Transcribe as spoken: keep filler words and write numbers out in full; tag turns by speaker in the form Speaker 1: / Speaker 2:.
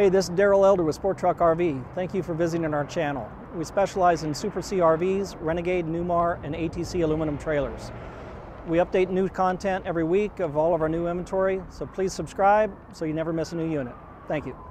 Speaker 1: this is Daryl Elder with Sport Truck R V. Thank you for visiting our channel. We specialize in Super C R Vs, Renegade, Newmar, and A T C aluminum trailers. We update new content every week of all of our new inventory, so please subscribe so you never miss a new unit. Thank you.